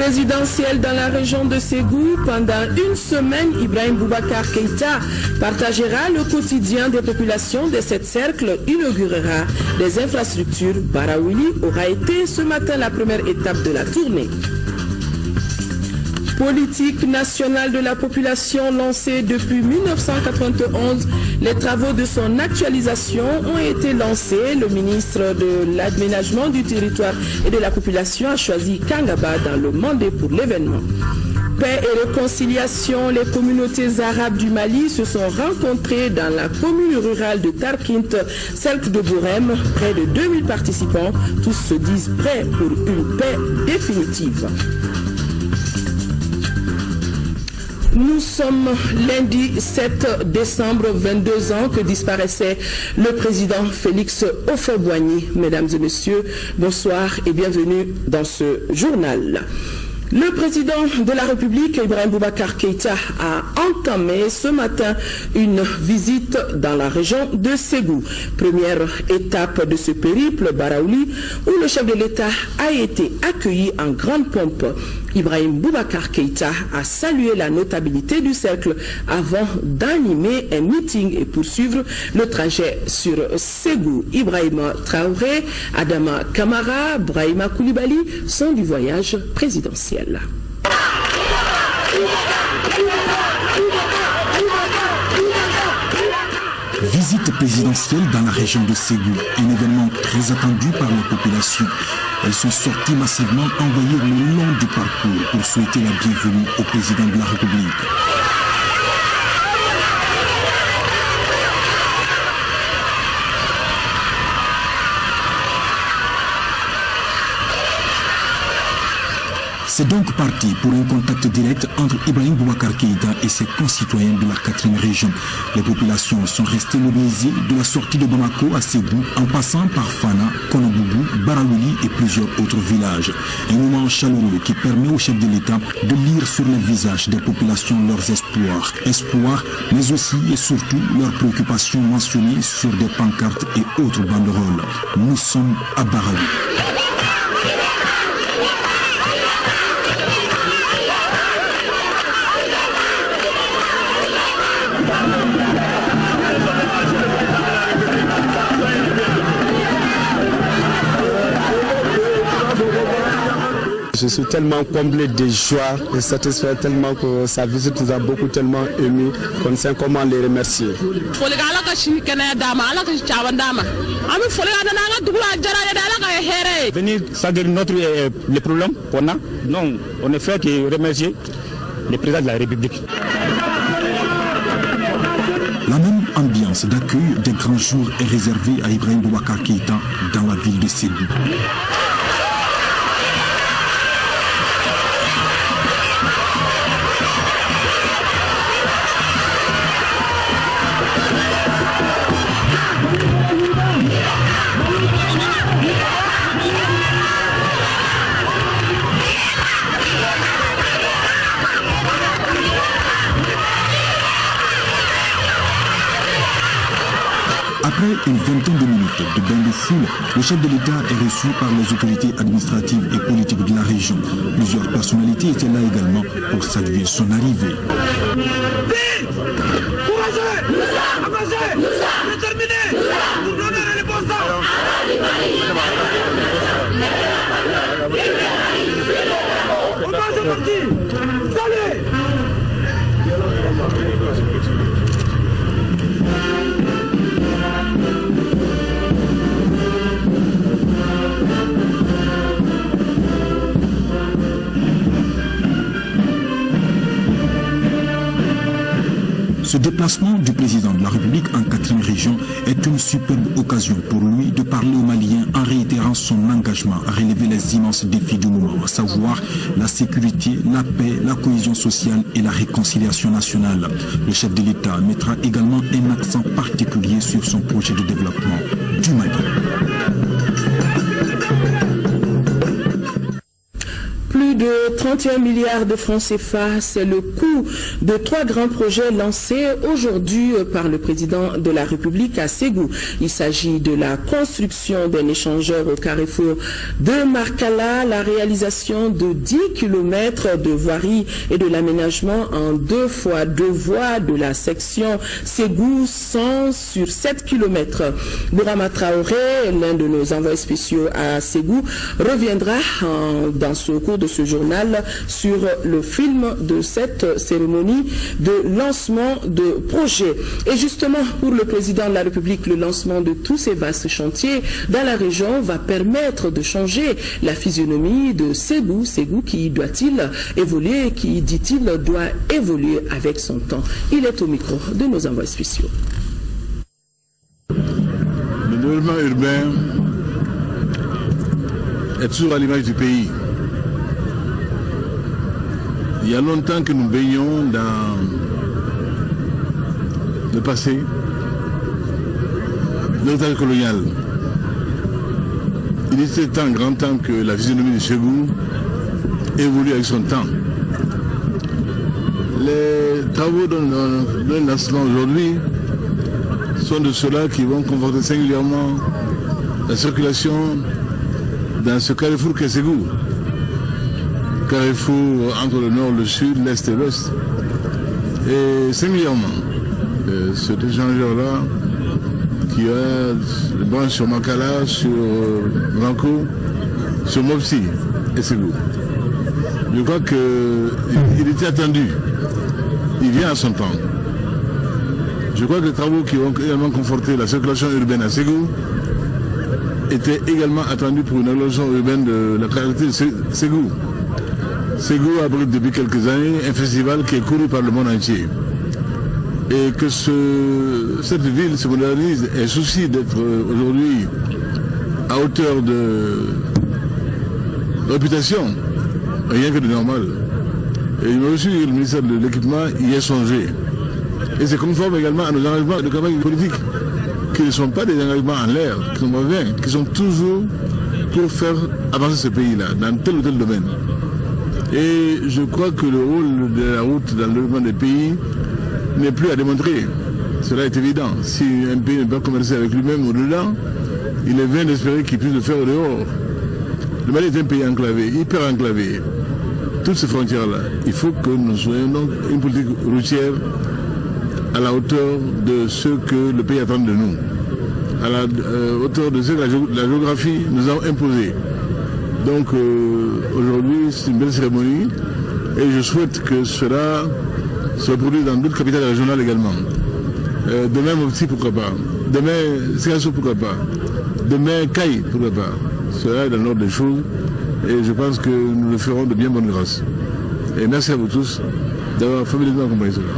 Présidentielle dans la région de Ségou, pendant une semaine, Ibrahim Boubacar Keïta partagera le quotidien des populations de cet cercle, inaugurera les infrastructures. Baraouli aura été ce matin la première étape de la tournée. Politique nationale de la population lancée depuis 1991, les travaux de son actualisation ont été lancés. Le ministre de l'Aménagement du territoire et de la population a choisi Kangaba dans le Mandé pour l'événement. Paix et réconciliation, les communautés arabes du Mali se sont rencontrées dans la commune rurale de Tarkint, cercle de Bourem. Près de 2000 participants, tous se disent prêts pour une paix définitive. Nous sommes lundi 7 décembre, 22 ans que disparaissait le président Félix Houphouët-Boigny. Mesdames et messieurs, bonsoir et bienvenue dans ce journal. Le président de la République, Ibrahim Boubacar Keïta, a entamé ce matin une visite dans la région de Ségou. Première étape de ce périple, Baraouli, où le chef de l'État a été accueilli en grande pompe. Ibrahim Boubacar Keïta a salué la notabilité du cercle avant d'animer un meeting et poursuivre le trajet sur Ségou. Ibrahim Traoré, Adama Kamara, Brahima Koulibaly sont du voyage présidentiel. Visite présidentielle dans la région de Ségou, un événement très attendu par la population. Elles sont sorties massivement envoyées le long du parcours pour souhaiter la bienvenue au président de la République. C'est donc parti pour un contact direct entre Ibrahim Boubacar Keïta et ses concitoyens de la 4e région. Les populations sont restées mobilisées de la sortie de Bamako à Ségou en passant par Fana, Konobougou, Baraouli et plusieurs autres villages. Un moment chaleureux qui permet au chef de l'État de lire sur les visages des populations leurs espoirs, mais aussi et surtout leurs préoccupations mentionnées sur des pancartes et autres banderoles. Nous sommes à Baraouli. Je suis tellement comblé de joie et satisfait tellement que sa visite nous a tellement émus qu'on ne sait comment les remercier. Venir s'agir notre les problèmes qu'on a, non, on ne fait que remercier le président de la République. La même ambiance d'accueil des grands jours est réservée à Ibrahim Boubacar Keïta dans la ville de Ségou. Après une vingtaine de minutes de bain de foule, le chef de l'État est reçu par les autorités administratives et politiques de la région. Plusieurs personnalités étaient là également pour saluer son arrivée. Ce déplacement du président de la République en 4e région est une superbe occasion pour lui de parler aux Maliens en réitérant son engagement à relever les immenses défis du moment, à savoir la sécurité, la paix, la cohésion sociale et la réconciliation nationale. Le chef de l'État mettra également un accent particulier sur son projet de développement du Mali. Plus de 31 milliards de francs CFA, c'est le coût de 3 grands projets lancés aujourd'hui par le président de la République à Ségou. Il s'agit de la construction d'un échangeur au carrefour de Markala, la réalisation de 10 km de voirie et de l'aménagement en 2 fois 2 voies de la section Ségou 100 sur 7 km. Bourama Traoré, l'un de nos envoyés spéciaux à Ségou, reviendra au cours de ce journal sur le film de cette cérémonie de lancement de projet. Et justement, pour le président de la République, le lancement de tous ces vastes chantiers dans la région va permettre de changer la physionomie de Ségou. Ségou qui doit-il évoluer, qui, dit-il, doit évoluer avec son temps. Il est au micro de nos envoyés spéciaux. Le développement urbain est toujours à l'image du pays. Il y a longtemps que nous baignons dans le passé, l'héritage colonial. Il était grand temps que la physionomie de Ségou évolue avec son temps. Les travaux dont nous lancement aujourd'hui sont de ceux-là qui vont conforter singulièrement la circulation dans ce carrefour qu'est Ségou. Carrefour entre le nord, le sud, l'est et l'ouest. Et singulièrement, cet échangeur-là, qui a des branches sur Makala, sur Branco, sur Mopsi et Ségou. Je crois qu'il était attendu. Il vient à son temps. Je crois que les travaux qui vont également conforter la circulation urbaine à Ségou étaient également attendus pour une agglomération urbaine de la qualité de Ségou. Ségou abrite depuis quelques années un festival qui est couru par le monde entier. Et que cette ville se modernise et soucie d'être aujourd'hui à hauteur de réputation, rien que de normal. Et il m'a reçu le ministère de l'Équipement y est songé. Et c'est conforme également à nos engagements de campagne politique, qui ne sont pas des engagements en l'air, qui sont mauvais, qui sont toujours pour faire avancer ce pays-là, dans tel ou tel domaine. Et je crois que le rôle de la route dans le développement des pays n'est plus à démontrer. Cela est évident. Si un pays ne peut pas commercer avec lui-même au-delà, il est vain d'espérer qu'il puisse le faire au dehors. Le Mali est un pays enclavé, hyper enclavé. Toutes ces frontières-là, il faut que nous soyons donc une politique routière à la hauteur de ce que le pays attend de nous, à la hauteur de ce que la géographie nous a imposé. Donc aujourd'hui, c'est une belle cérémonie et je souhaite que cela se produise dans d'autres capitales régionales également. Demain, Mopti, pourquoi pas. Demain, Ségasso, pourquoi pas. Demain, Caille, pourquoi pas. Cela est dans l'ordre des choses et je pense que nous le ferons de bien bonne grâce. Et merci à vous tous d'avoir familièrement accompagné cela.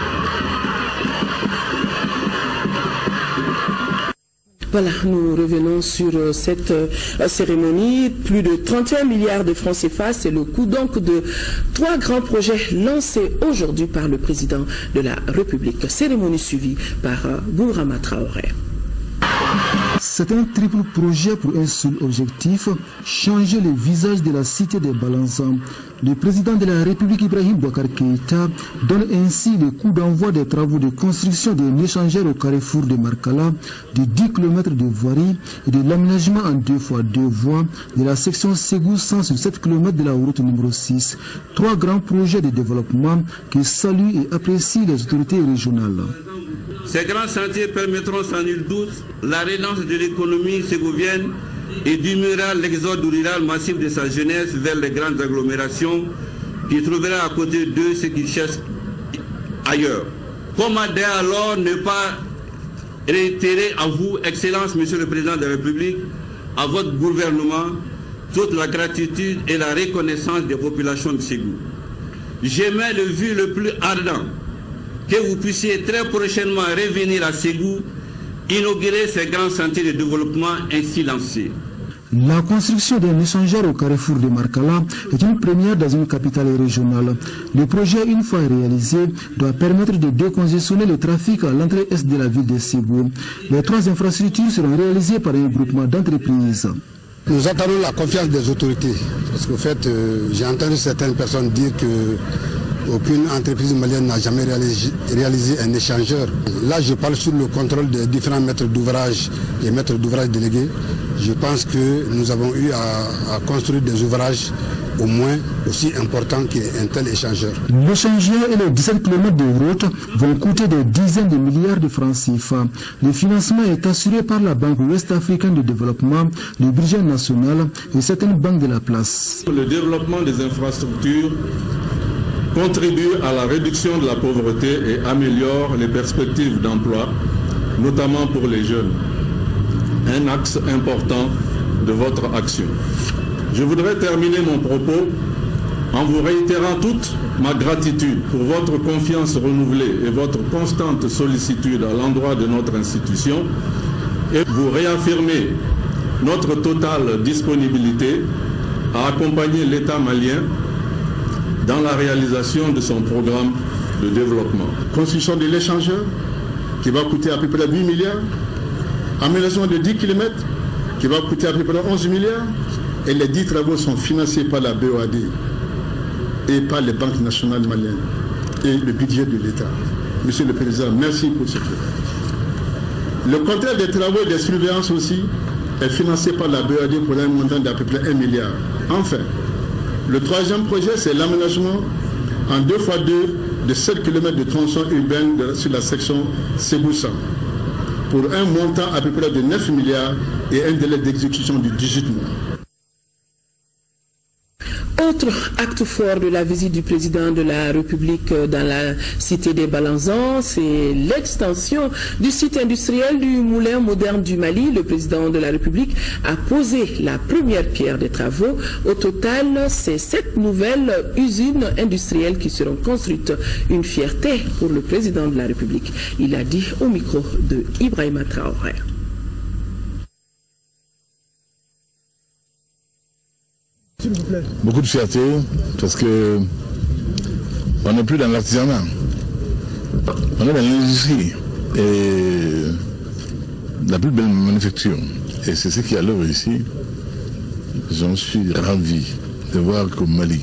Voilà, nous revenons sur cette cérémonie. Plus de 31 milliards de francs CFA, c'est le coût donc de 3 grands projets lancés aujourd'hui par le président de la République. Cérémonie suivie par Bourama Traoré. C'est un triple projet pour un seul objectif, changer le visage de la cité des Balançants. Le président de la République Ibrahim Boubacar Keïta donne ainsi le coup d'envoi des travaux de construction d'un échangeur au carrefour de Markala, de 10 km de voirie et de l'aménagement en 2 fois 2 voies de la section Ségou 100 sur 7 km de la route numéro 6. 3 grands projets de développement que saluent et apprécient les autorités régionales. Ces grands chantiers permettront sans nul doute la relance de l'économie ségouvienne et diminuera l'exode rural massif de sa jeunesse vers les grandes agglomérations qui trouvera à côté d'eux ce qu'ils cherchent ailleurs. Comment dès alors ne pas réitérer à vous, Excellence, Monsieur le Président de la République, à votre gouvernement, toute la gratitude et la reconnaissance des populations de Ségou. J'émets le vœu le plus ardent que vous puissiez très prochainement revenir à Ségou, inaugurer ces grands chantiers de développement ainsi lancés. La construction d'un échangeur au carrefour de Markala est une première dans une capitale régionale. Le projet, une fois réalisé, doit permettre de décongestionner le trafic à l'entrée est de la ville de Ségou. Les 3 infrastructures seront réalisées par un groupement d'entreprises. Nous attendons la confiance des autorités. Parce qu'au fait, j'ai entendu certaines personnes dire qu'aucune entreprise malienne n'a jamais réalisé un échangeur. Là, je parle sur le contrôle des différents maîtres d'ouvrage et maîtres d'ouvrage délégués. Je pense que nous avons eu à construire des ouvrages au moins aussi importants qu'un tel échangeur. L'échangeur et les 17 km de route vont coûter des dizaines de milliards de francs CFA. Le financement est assuré par la Banque ouest-africaine de développement, le budget national et certaines banques de la place. Le développement des infrastructures contribue à la réduction de la pauvreté et améliore les perspectives d'emploi, notamment pour les jeunes. Un axe important de votre action. Je voudrais terminer mon propos en vous réitérant toute ma gratitude pour votre confiance renouvelée et votre constante sollicitude à l'endroit de notre institution et vous réaffirmer notre totale disponibilité à accompagner l'État malien dans la réalisation de son programme de développement. Construction de l'échangeur qui va coûter à peu près 8 milliards, aménagement de 10 km qui va coûter à peu près 11 milliards et les 10 travaux sont financés par la BOAD et par les banques nationales maliennes et le budget de l'État. Monsieur le Président, merci pour ce fait. Le contrat des travaux et des surveillances aussi est financé par la BOAD pour un montant d'à peu près 1 milliard. Enfin, le troisième projet, c'est l'aménagement en 2x2 de 7 km de tronçon urbaine sur la section Ségoussa pour un montant à peu près de 9 milliards et un délai d'exécution de 18 mois. Autre acte fort de la visite du président de la République dans la cité des Balanzans, c'est l'extension du site industriel du moulin moderne du Mali. Le président de la République a posé la première pierre des travaux. Au total, c'est 7 nouvelles usines industrielles qui seront construites. Une fierté pour le président de la République. Il a dit au micro de Ibrahima Traoré. Beaucoup de fierté parce que on n'est plus dans l'artisanat, on est dans l'industrie et la plus belle manufacture. Et c'est ce qui est à l'œuvre ici. J'en suis ravi de voir qu'au Mali,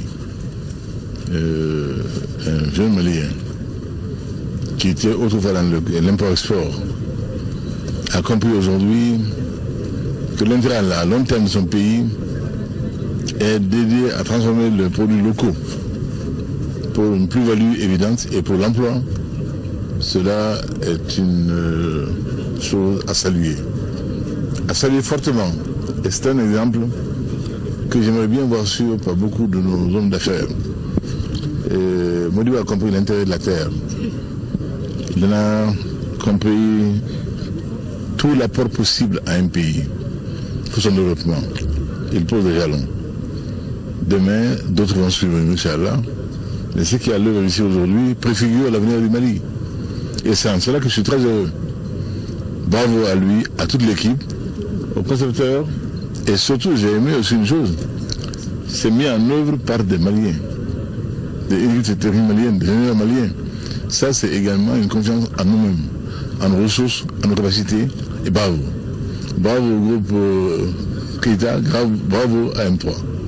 un jeune Malien qui était autrefois dans l'import-export a compris aujourd'hui que l'intérêt à long terme de son pays est dédié à transformer les produits locaux pour une plus-value évidente et pour l'emploi. Cela est une chose à saluer fortement. Et c'est un exemple que j'aimerais bien voir sûr par beaucoup de nos hommes d'affaires. Modibo a compris l'intérêt de la terre. Il en a compris tout l'apport possible à un pays pour son développement. Il pose des jalons. Demain, d'autres vont suivre, Inch'Allah. Mais ce qui est à l'œuvre ici aujourd'hui préfigure l'avenir du Mali. Et c'est en cela que je suis très heureux. Bravo à lui, à toute l'équipe, aux concepteurs. Et surtout, j'ai aimé aussi une chose. C'est mis en œuvre par des Maliens, des élites maliennes, des ingénieurs maliens. Ça, c'est également une confiance en nous-mêmes, en nos ressources, en nos capacités. Et bravo. Bravo au groupe Keïta, bravo à M3.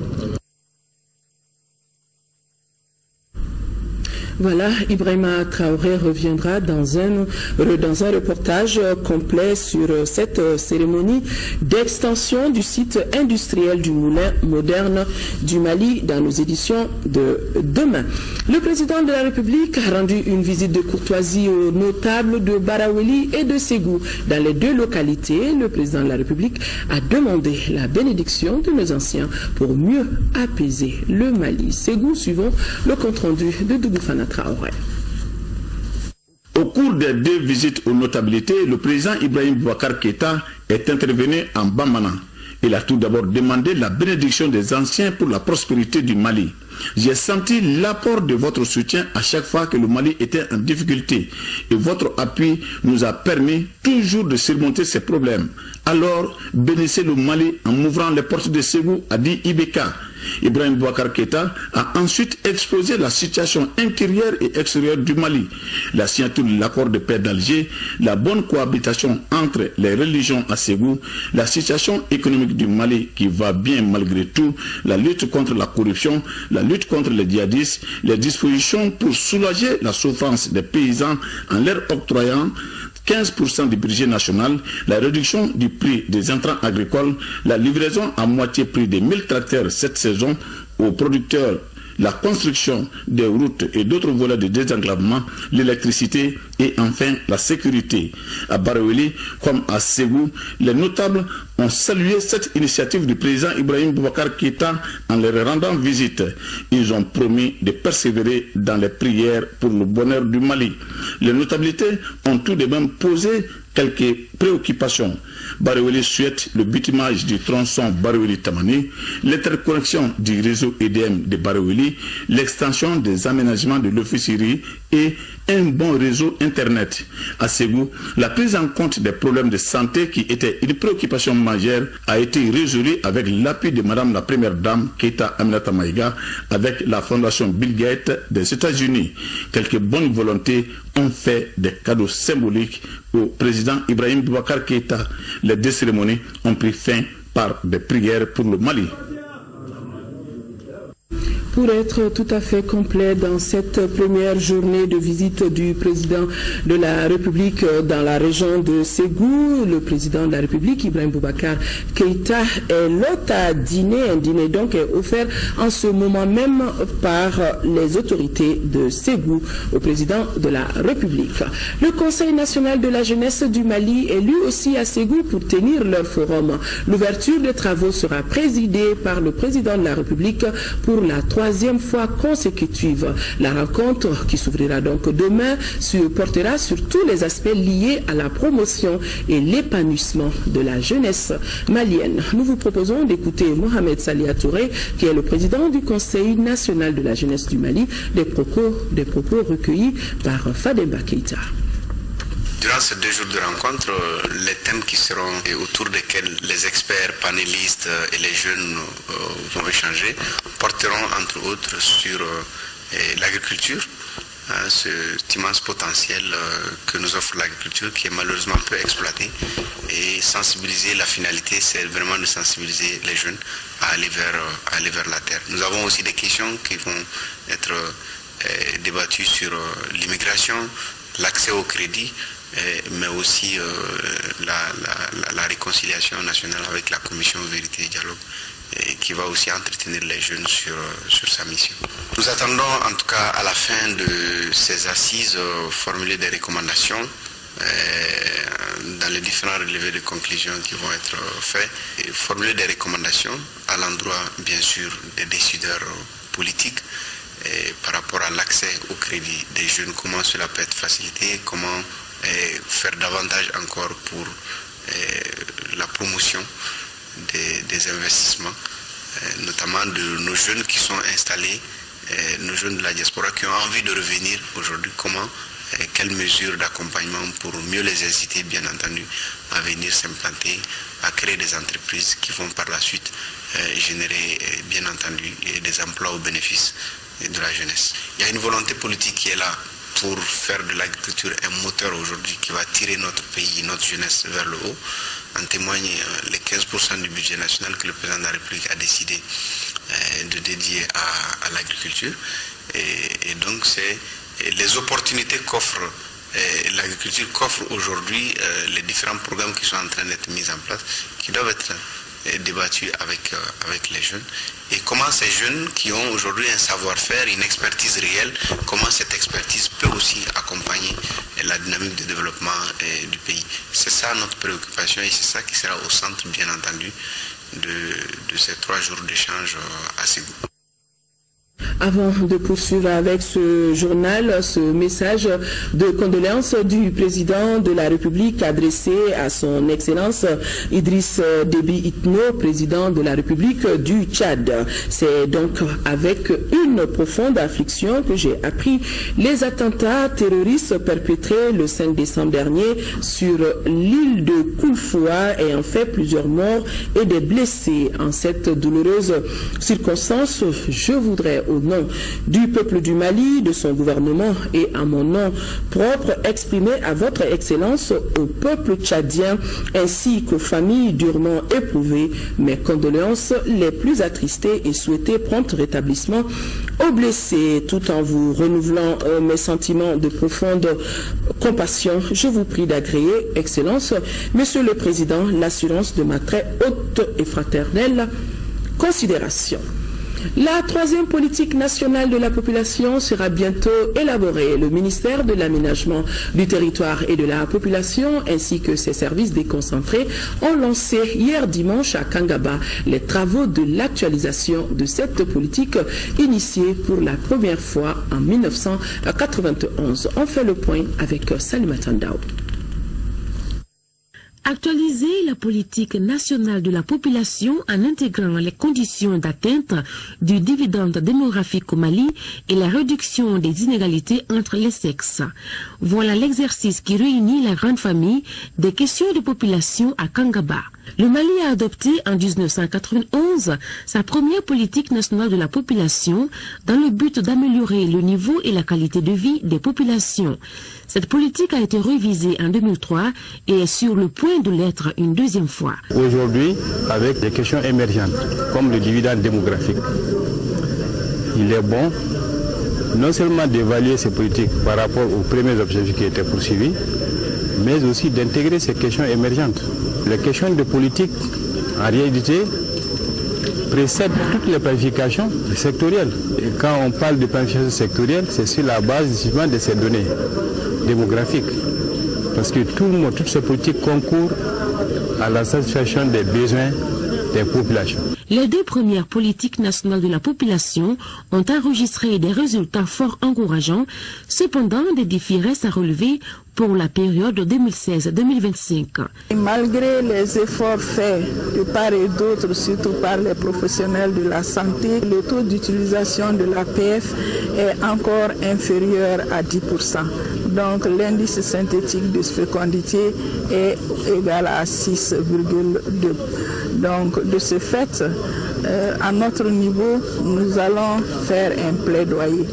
Voilà, Ibrahima Traoré reviendra dans un reportage complet sur cette cérémonie d'extension du site industriel du moulin moderne du Mali dans nos éditions de demain. Le président de la République a rendu une visite de courtoisie aux notables de Baraweli et de Ségou. Dans les deux localités, le président de la République a demandé la bénédiction de nos anciens pour mieux apaiser le Mali. Ségou, suivons le compte-rendu de Dougoufana Traoré. Au cours des deux visites aux notabilités, le président Ibrahim Boubacar Keïta est intervenu en Bamana. Il a tout d'abord demandé la bénédiction des anciens pour la prospérité du Mali. J'ai senti l'apport de votre soutien à chaque fois que le Mali était en difficulté et votre appui nous a permis toujours de surmonter ces problèmes. Alors, bénissez le Mali en ouvrant les portes de Ségou, a dit Ibeka. Ibrahim Boubacar Keïta a ensuite exposé la situation intérieure et extérieure du Mali, la signature de l'accord de paix d'Alger, la bonne cohabitation entre les religions à Ségou, la situation économique du Mali qui va bien malgré tout, la lutte contre la corruption, la lutte contre les djihadistes, les dispositions pour soulager la souffrance des paysans en leur octroyant 15% du budget national, la réduction du prix des intrants agricoles, la livraison à moitié prix des 1000 tracteurs cette saison aux producteurs, la construction des routes et d'autres volets de désenclavement, l'électricité et enfin la sécurité. À Baréouli comme à Ségou, les notables ont salué cette initiative du président Ibrahim Boubacar Keïta en leur rendant visite. Ils ont promis de persévérer dans les prières pour le bonheur du Mali. Les notabilités ont tout de même posé quelques préoccupations. Baréouli souhaite le bitumage du tronçon Baréouli-Tamani, l'interconnexion du réseau EDM de Baréouli, l'extension des aménagements de l'officerie et un bon réseau Internet. À Ségou, la prise en compte des problèmes de santé qui étaient une préoccupation majeure a été résolue avec l'appui de Madame la Première Dame Keïta Aminata Maïga avec la Fondation Bill Gates des États-Unis. Quelques bonnes volontés ont fait des cadeaux symboliques au président Ibrahim Boubacar Keïta. Les deux cérémonies ont pris fin par des prières pour le Mali. Pour être tout à fait complet dans cette première journée de visite du président de la République dans la région de Ségou, le président de la République, Ibrahim Boubacar Keïta, est l'hôte à dîner. Un dîner donc est offert en ce moment même par les autorités de Ségou au président de la République. Le Conseil national de la jeunesse du Mali est lui aussi à Ségou pour tenir leur forum. L'ouverture des travaux sera présidée par le président de la République pour la troisième fois consécutive. La rencontre qui s'ouvrira donc demain portera sur tous les aspects liés à la promotion et l'épanouissement de la jeunesse malienne. Nous vous proposons d'écouter Mohamed Salia Touré, qui est le président du Conseil national de la jeunesse du Mali, des propos recueillis par Fademba Keïta. Durant ces 2 jours de rencontre, les thèmes qui seront autour desquels les experts, panélistes et les jeunes vont échanger porteront entre autres sur l'agriculture, cet immense potentiel que nous offre l'agriculture qui est malheureusement peu exploité, et sensibiliser. La finalité, c'est vraiment de sensibiliser les jeunes à aller vers la terre. Nous avons aussi des questions qui vont être débattues sur l'immigration, l'accès au crédit, mais aussi la réconciliation nationale avec la commission Vérité et Dialogue, qui va aussi entretenir les jeunes sur sa mission. Nous attendons en tout cas à la fin de ces assises formuler des recommandations dans les différents relevés de conclusions qui vont être faits, et formuler des recommandations à l'endroit bien sûr des décideurs politiques par rapport à l'accès au crédit des jeunes, comment cela peut être facilité, comment faire davantage encore pour la promotion des investissements, notamment de nos jeunes qui sont installés, nos jeunes de la diaspora qui ont envie de revenir aujourd'hui, quelles mesures d'accompagnement pour mieux les inciter bien entendu à venir s'implanter, à créer des entreprises qui vont par la suite générer bien entendu des emplois au bénéfice de la jeunesse. Il y a une volonté politique qui est là pour faire de l'agriculture un moteur aujourd'hui qui va tirer notre pays, notre jeunesse vers le haut. En témoigne les 15% du budget national que le président de la République a décidé de dédier à l'agriculture. Et donc c'est les opportunités qu'offre l'agriculture, qu'offre aujourd'hui les différents programmes qui sont en train d'être mis en place, qui doivent être débattus avec les jeunes, et comment ces jeunes qui ont aujourd'hui un savoir-faire, une expertise réelle, comment cette expertise peut aussi accompagner la dynamique de développement du pays. C'est ça notre préoccupation et c'est ça qui sera au centre bien entendu de ces 3 jours d'échange à Ségou. Avant de poursuivre avec ce journal, ce message de condoléances du président de la République adressé à son Excellence Idriss Déby Itno, président de la République du Tchad. C'est donc avec une profonde affliction que j'ai appris les attentats terroristes perpétrés le 5 décembre dernier sur l'île de Koulfoua ayant fait plusieurs morts et des blessés. En cette douloureuse circonstance, je voudrais au nom du peuple du Mali, de son gouvernement et à mon nom propre exprimer à votre Excellence, au peuple tchadien ainsi qu'aux familles durement éprouvées mes condoléances les plus attristées et souhaiter prompt rétablissement aux blessés. Tout en vous renouvelant mes sentiments de profonde compassion, je vous prie d'agréer, Excellence, Monsieur le Président, l'assurance de ma très haute et fraternelle considération. La troisième politique nationale de la population sera bientôt élaborée. Le ministère de l'Aménagement du territoire et de la population ainsi que ses services déconcentrés ont lancé hier dimanche à Kangaba les travaux de l'actualisation de cette politique initiée pour la première fois en 1991. On fait le point avec Salimata Ndao. Actualiser la politique nationale de la population en intégrant les conditions d'atteinte du dividende démographique au Mali et la réduction des inégalités entre les sexes. Voilà l'exercice qui réunit la grande famille des questions de population à Kangaba. Le Mali a adopté en 1991 sa première politique nationale de la population dans le but d'améliorer le niveau et la qualité de vie des populations. Cette politique a été révisée en 2003 et est sur le point de l'être une deuxième fois. Aujourd'hui, avec des questions émergentes, comme le dividende démographique, il est bon non seulement d'évaluer ces politiques par rapport aux premiers objectifs qui étaient poursuivis, mais aussi d'intégrer ces questions émergentes. Les questions de politique, en réalité, précèdent toutes les planifications sectorielles. Et quand on parle de planification sectorielle, c'est sur la base justement de ces données démographiques. Parce que toutes ces politiques concourent à la satisfaction des besoins des populations. Les deux premières politiques nationales de la population ont enregistré des résultats fort encourageants. Cependant, des défis restent à relever pour la période 2016-2025. Malgré les efforts faits de part et d'autre, surtout par les professionnels de la santé, le taux d'utilisation de l'APF est encore inférieur à 10%. Donc l'indice synthétique de fécondité est égal à 6,2. Donc de ce fait, à notre niveau, nous allons faire un plaidoyer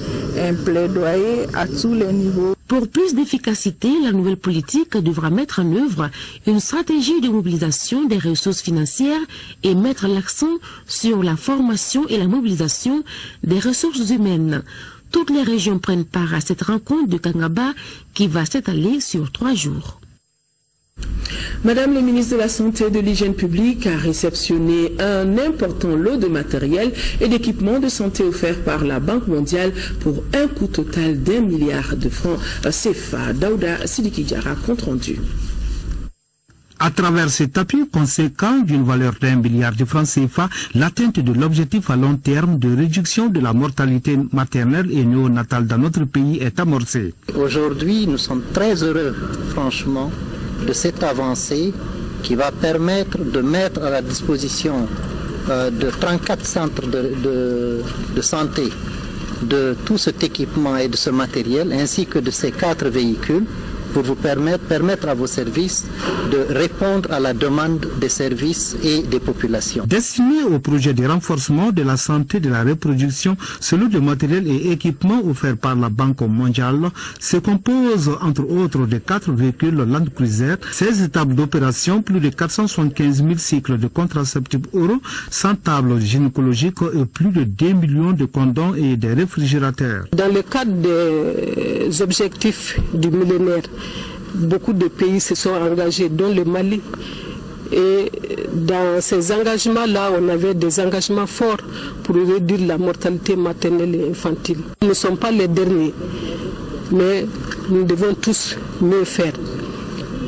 à tous les niveaux. Pour plus d'efficacité, la nouvelle politique devra mettre en œuvre une stratégie de mobilisation des ressources financières et mettre l'accent sur la formation et la mobilisation des ressources humaines. Toutes les régions prennent part à cette rencontre de Kangaba qui va s'étaler sur 3 jours. Madame le ministre de la Santé et de l'Hygiène publique a réceptionné un important lot de matériel et d'équipements de santé offerts par la Banque mondiale pour un coût total d'1 milliard de francs CFA. Daouda Sidiki Diarra, compte rendu. À travers cet appui conséquent d'une valeur d'1 milliard de francs CFA, l'atteinte de l'objectif à long terme de réduction de la mortalité maternelle et néonatale dans notre pays est amorcée. Aujourd'hui, nous sommes très heureux, franchement, de cette avancée qui va permettre de mettre à la disposition de 34 centres de santé de tout cet équipement et de ce matériel, ainsi que de ces 4 véhicules, pour vous permettre à vos services de répondre à la demande des services et des populations. Destiné au projet de renforcement de la santé de la reproduction, ce lot de matériel et équipements offerts par la Banque mondiale se compose entre autres de 4 véhicules Land Cruiser, 16 tables d'opération, plus de 475 000 cycles de contraceptifs oraux, 100 tables gynécologiques et plus de 2 millions de condoms et des réfrigérateurs. Dans le cadre des objectifs du millénaire, beaucoup de pays se sont engagés, dont le Mali. Et dans ces engagements-là, on avait des engagements forts pour réduire la mortalité maternelle et infantile. Nous ne sommes pas les derniers, mais nous devons tous mieux faire.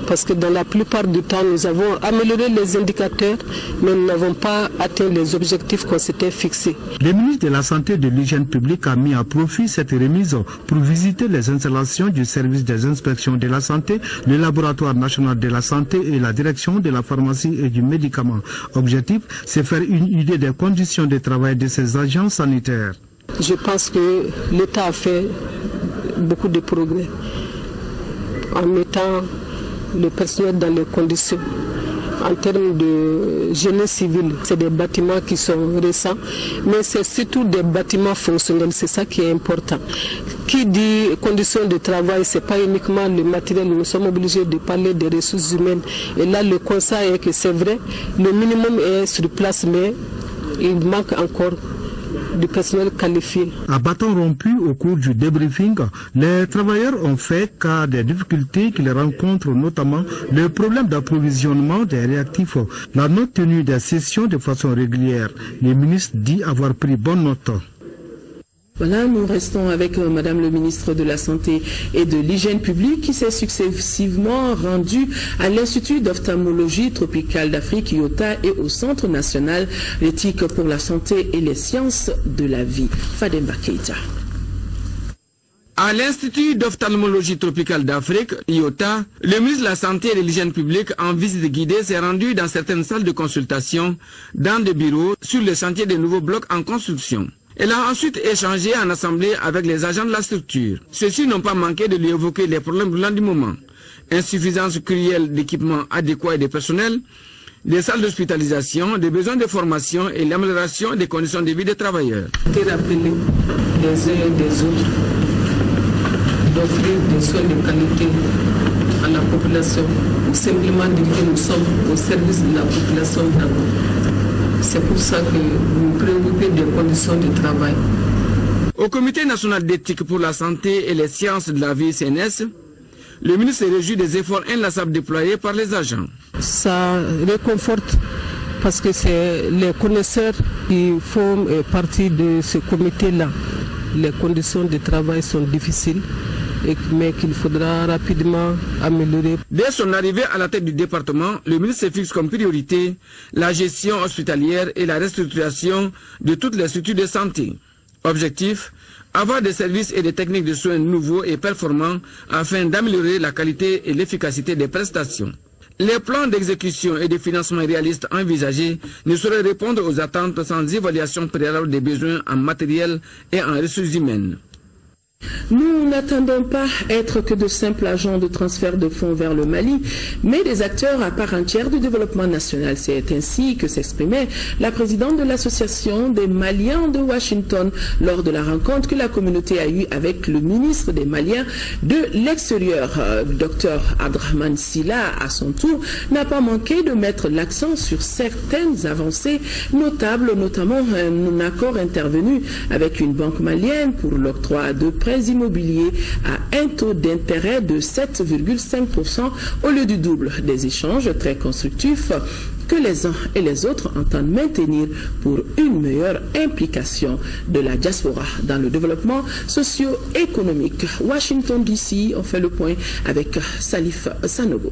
parce que dans la plupart du temps, nous avons amélioré les indicateurs, mais nous n'avons pas atteint les objectifs qu'on s'était fixés. Le ministre de la Santé et de l'Hygiène publique a mis à profit cette remise pour visiter les installations du service des inspections de la santé, le laboratoire national de la santé et la direction de la pharmacie et du médicament. Objectif, c'est faire une idée des conditions de travail de ces agents sanitaires. Je pense que l'État a fait beaucoup de progrès en mettant le personnel dans les conditions. En termes de génie civil, c'est des bâtiments qui sont récents, mais c'est surtout des bâtiments fonctionnels, c'est ça qui est important. Qui dit conditions de travail, ce n'est pas uniquement le matériel, nous sommes obligés de parler des ressources humaines. Et là, le constat est que c'est vrai, le minimum est sur place, mais il manque encore du personnel qualifié. À bâton rompu au cours du débriefing, les travailleurs ont fait cas des difficultés qu'ils rencontrent, notamment le problème d'approvisionnement des réactifs, la non tenue des sessions de façon régulière. Le ministre dit avoir pris bonne note. Voilà, nous restons avec Madame le ministre de la Santé et de l'Hygiène publique qui s'est successivement rendue à l'Institut d'ophtalmologie tropicale d'Afrique, IOTA, et au Centre national d'éthique pour la santé et les sciences de la vie. Fademba Keita. À l'Institut d'ophtalmologie tropicale d'Afrique, IOTA, le ministre de la Santé et de l'Hygiène publique, en visite guidée, s'est rendu dans certaines salles de consultation, dans des bureaux, sur le chantier des nouveaux blocs en construction. Elle a ensuite échangé en assemblée avec les agents de la structure. Ceux-ci n'ont pas manqué de lui évoquer les problèmes brûlants du moment. Insuffisance cruelle d'équipements adéquats et de personnel, des salles d'hospitalisation, des besoins de formation et l'amélioration des conditions de vie des travailleurs. Rappeler les uns et des autres d'offrir des soins de qualité à la population, ou simplement dire que nous sommes au service de la population d'abord. C'est pour ça que nous nous préoccupons des conditions de travail. Au Comité national d'éthique pour la santé et les sciences de la vie, CNS, le ministre se réjouit des efforts inlassables déployés par les agents. Ça réconforte parce que c'est les connaisseurs qui font partie de ce comité-là. Les conditions de travail sont difficiles, mais qu'il faudra rapidement améliorer. Dès son arrivée à la tête du département, le ministre se fixe comme priorité la gestion hospitalière et la restructuration de toutes les structures de santé. Objectif, avoir des services et des techniques de soins nouveaux et performants afin d'améliorer la qualité et l'efficacité des prestations. Les plans d'exécution et de financement réalistes envisagés ne sauraient répondre aux attentes sans évaluation préalable des besoins en matériel et en ressources humaines. Nous n'attendons pas être que de simples agents de transfert de fonds vers le Mali, mais des acteurs à part entière du développement national. C'est ainsi que s'exprimait la présidente de l'association des Maliens de Washington lors de la rencontre que la communauté a eue avec le ministre des Maliens de l'extérieur. Dr Abdrahmane Sylla, à son tour, n'a pas manqué de mettre l'accent sur certaines avancées notables, notamment un accord intervenu avec une banque malienne pour l'octroi de prêts immobiliers à un taux d'intérêt de 7,5% au lieu du double. Des échanges très constructifs que les uns et les autres entendent maintenir pour une meilleure implication de la diaspora dans le développement socio-économique. Washington DC, on fait le point avec Salif Sanogo.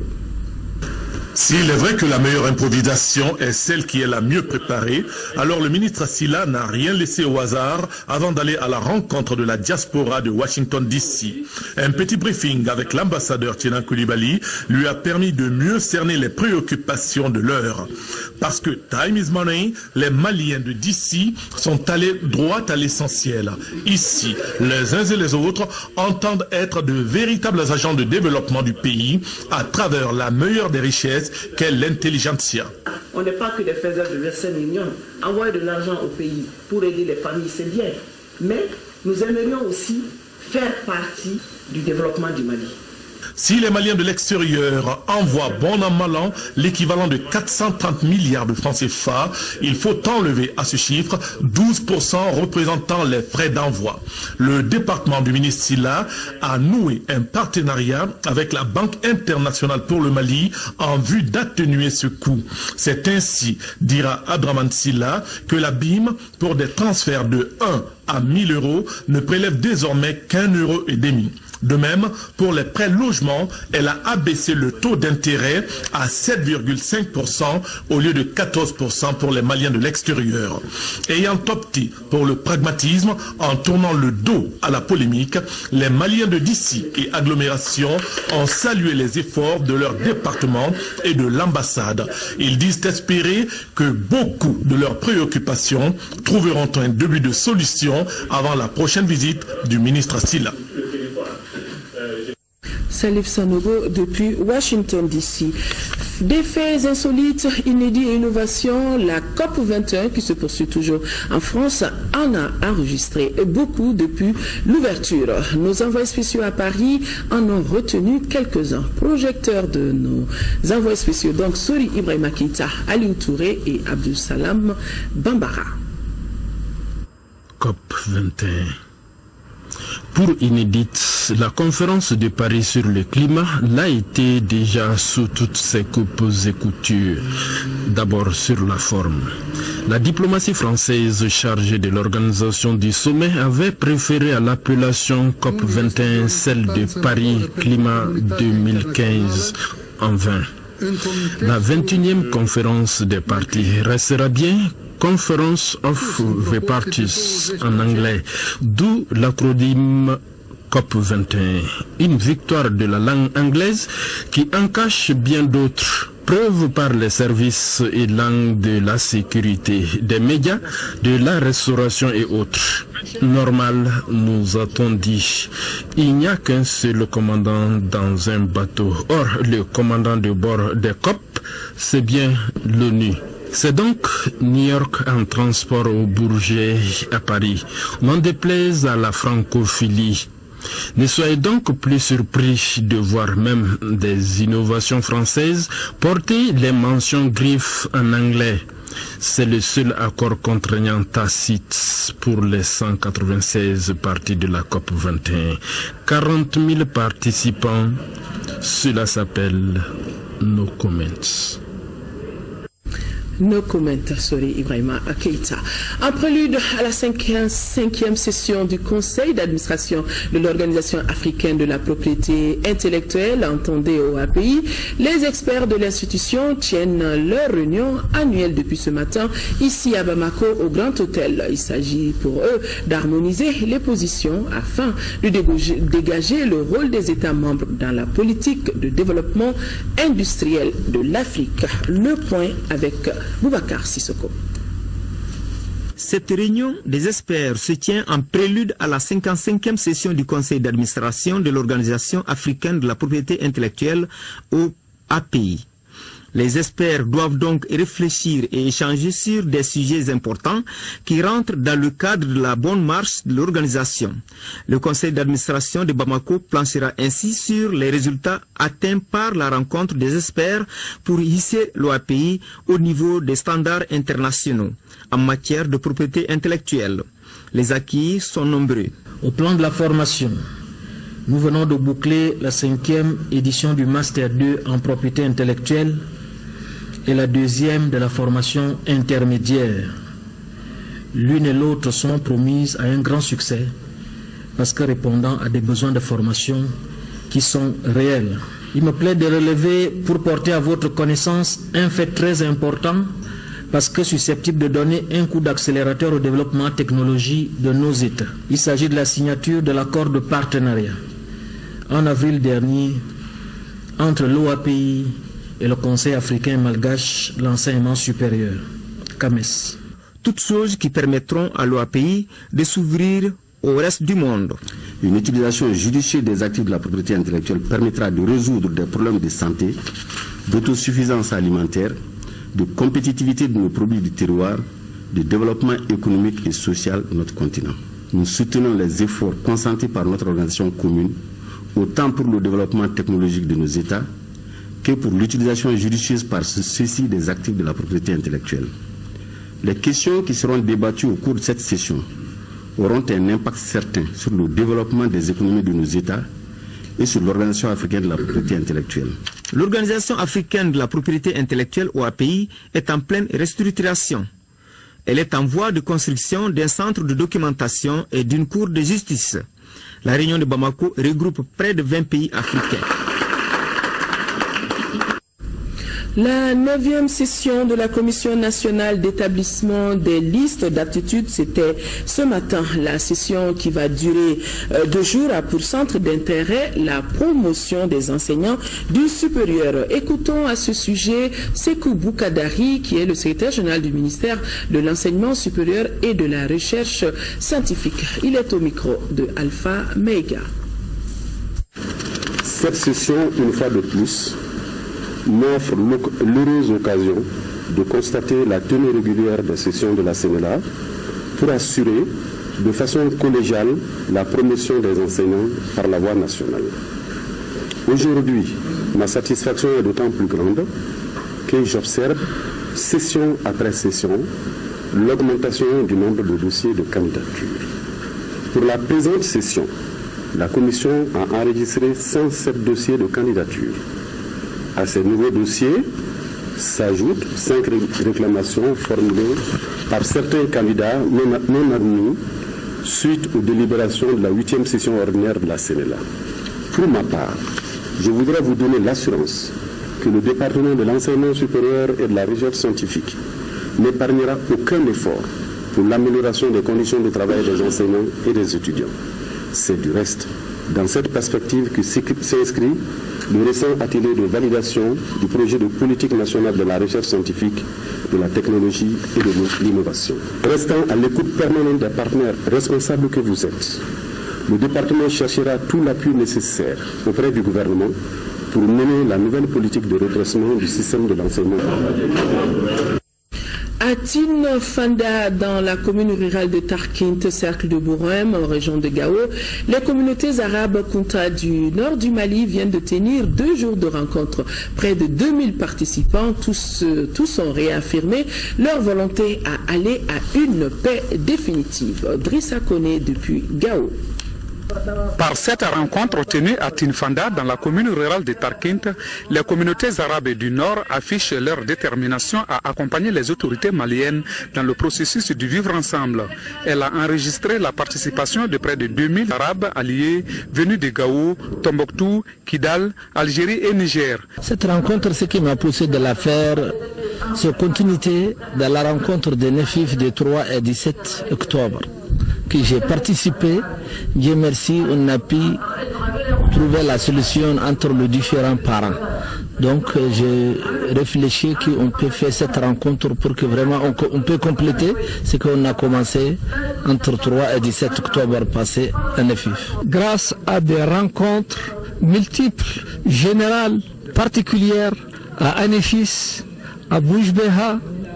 S'il est vrai que la meilleure improvisation est celle qui est la mieux préparée, alors le ministre Sylla n'a rien laissé au hasard avant d'aller à la rencontre de la diaspora de Washington DC. Un petit briefing avec l'ambassadeur Tienan Coulibaly lui a permis de mieux cerner les préoccupations de l'heure. Parce que time is money, les Maliens de DC sont allés droit à l'essentiel. Ici, les uns et les autres entendent être de véritables agents de développement du pays à travers la meilleure des richesses qu'est l'intelligentsia. On n'est pas que des faiseurs de versets mignons. Envoyer de l'argent au pays pour aider les familles, c'est bien. Mais nous aimerions aussi faire partie du développement du Mali. Si les Maliens de l'extérieur envoient bon an mal an l'équivalent de 430 milliards de francs CFA, il faut enlever à ce chiffre 12% représentant les frais d'envoi. Le département du ministre Sylla a noué un partenariat avec la Banque internationale pour le Mali en vue d'atténuer ce coût. C'est ainsi, dira Abdrahmane Sylla, que la BIM, pour des transferts de 1 à 1000 euros, ne prélève désormais qu'1,5 €. De même, pour les prêts logements, elle a abaissé le taux d'intérêt à 7,5% au lieu de 14% pour les Maliens de l'extérieur. Ayant opté pour le pragmatisme en tournant le dos à la polémique, les Maliens de d'ici et agglomération ont salué les efforts de leur département et de l'ambassade. Ils disent espérer que beaucoup de leurs préoccupations trouveront un début de solution avant la prochaine visite du ministre Silla. Salif Sanogo depuis Washington DC. Des faits insolites, inédits et innovations, la COP21 qui se poursuit toujours en France en a enregistré beaucoup depuis l'ouverture. Nos envoyés spéciaux à Paris en ont retenu quelques-uns. Projecteurs de nos envoyés spéciaux, donc Sori Ibrahima Keita, Aliou Touré et Abdul Salam Bambara. COP21. Pour inédite, la conférence de Paris sur le climat l'a été déjà sous toutes ses coupes et coutures. D'abord sur la forme. La diplomatie française chargée de l'organisation du sommet avait préféré à l'appellation COP21 celle de Paris Climat 2015 en vain. La 21e conférence des parties restera bien Conference of the Parties en anglais, d'où l'acronyme COP21, une victoire de la langue anglaise qui en cache bien d'autres. Preuve par les services et langues de la sécurité, des médias, de la restauration et autres. Normal, nous a-t-on dit. Il n'y a qu'un seul commandant dans un bateau. Or, le commandant de bord des COP, c'est bien l'ONU. C'est donc New York en transport au Bourget à Paris, n'en déplaise à la francophilie. Ne soyez donc plus surpris de voir même des innovations françaises porter les mentions griffes en anglais. C'est le seul accord contraignant tacite pour les 196 parties de la COP21. 40 000 participants, cela s'appelle No Comments. No comment, sorry, Ibrahima Keita. En prélude à la cinquième session du Conseil d'administration de l'Organisation africaine de la propriété intellectuelle, entendée au API, les experts de l'institution tiennent leur réunion annuelle depuis ce matin, ici à Bamako, au Grand Hôtel. Il s'agit pour eux d'harmoniser les positions afin de dégager le rôle des États membres dans la politique de développement industriel de l'Afrique. Le point avec Boubacar Sissoko. Cette réunion des experts se tient en prélude à la 55e session du Conseil d'administration de l'Organisation africaine de la propriété intellectuelle, au API. Les experts doivent donc réfléchir et échanger sur des sujets importants qui rentrent dans le cadre de la bonne marche de l'organisation. Le conseil d'administration de Bamako planchera ainsi sur les résultats atteints par la rencontre des experts pour hisser l'OAPI au niveau des standards internationaux en matière de propriété intellectuelle. Les acquis sont nombreux. Au plan de la formation, nous venons de boucler la 5e édition du Master 2 en propriété intellectuelle et la 2e de la formation intermédiaire. L'une et l'autre sont promises à un grand succès parce que répondant à des besoins de formation qui sont réels. Il me plaît de relever pour porter à votre connaissance un fait très important parce que susceptible de donner un coup d'accélérateur au développement technologique de nos États. Il s'agit de la signature de l'accord de partenariat en avril dernier entre l'OAPI et le Conseil africain malgache de l'enseignement supérieur, CAMES. Toutes choses qui permettront à l'OAPI de s'ouvrir au reste du monde. Une utilisation judicieuse des actifs de la propriété intellectuelle permettra de résoudre des problèmes de santé, d'autosuffisance alimentaire, de compétitivité de nos produits du terroir, de développement économique et social de notre continent. Nous soutenons les efforts consentis par notre organisation commune, autant pour le développement technologique de nos États, que pour l'utilisation judicieuse par ceux-ci des actifs de la propriété intellectuelle. Les questions qui seront débattues au cours de cette session auront un impact certain sur le développement des économies de nos États et sur l'Organisation africaine de la propriété intellectuelle. L'Organisation africaine de la propriété intellectuelle, OAPI, est en pleine restructuration. Elle est en voie de construction d'un centre de documentation et d'une cour de justice. La réunion de Bamako regroupe près de 20 pays africains. La 9e session de la Commission nationale d'établissement des listes d'aptitudes, c'était ce matin. La session qui va durer 2 jours a pour centre d'intérêt la promotion des enseignants du supérieur. Écoutons à ce sujet Sekou Boukadari, qui est le secrétaire général du ministère de l'enseignement supérieur et de la recherche scientifique. Il est au micro de Alpha Meiga. Cette session, une fois de plus, m'offre l'heureuse occasion de constater la tenue régulière des sessions de la CNLA pour assurer de façon collégiale la promotion des enseignants par la voie nationale. Aujourd'hui, ma satisfaction est d'autant plus grande que j'observe, session après session, l'augmentation du nombre de dossiers de candidature. Pour la présente session, la Commission a enregistré 107 dossiers de candidature. À ces nouveaux dossiers s'ajoutent 5 réclamations formulées par certains candidats non admis suite aux délibérations de la 8e session ordinaire de la CNLA. Pour ma part, je voudrais vous donner l'assurance que le département de l'enseignement supérieur et de la recherche scientifique n'épargnera aucun effort pour l'amélioration des conditions de travail des enseignants et des étudiants. C'est du reste dans cette perspective que s'inscrit le récent atelier de validation du projet de politique nationale de la recherche scientifique, de la technologie et de l'innovation. Restant à l'écoute permanente des partenaires responsables que vous êtes, le département cherchera tout l'appui nécessaire auprès du gouvernement pour mener la nouvelle politique de redressement du système de l'enseignement. À Tinfanda, dans la commune rurale de Tarkint, cercle de Bourem, en région de Gao, les communautés arabes Kunta du nord du Mali viennent de tenir 2 jours de rencontre. Près de 2000 participants, tous ont réaffirmé leur volonté à aller à une paix définitive. Drissa Kone depuis Gao. Par cette rencontre tenue à Tinfanda, dans la commune rurale de Tarkint, les communautés arabes du Nord affichent leur détermination à accompagner les autorités maliennes dans le processus du vivre ensemble. Elle a enregistré la participation de près de 2000 Arabes alliés venus de Gao, Tombouctou, Kidal, Algérie et Niger. Cette rencontre, ce qui m'a poussé de la faire, c'est continuité de la rencontre des NEFIF du 3 et 17 octobre. Que j'ai participé, Dieu merci, on a pu trouver la solution entre les différents parents. Donc j'ai réfléchi qu'on peut faire cette rencontre pour que vraiment on peut compléter ce qu'on a commencé entre 3 et 17 octobre passé à Nefif. Grâce à des rencontres multiples, générales, particulières, à Anefis, à Boujbeha,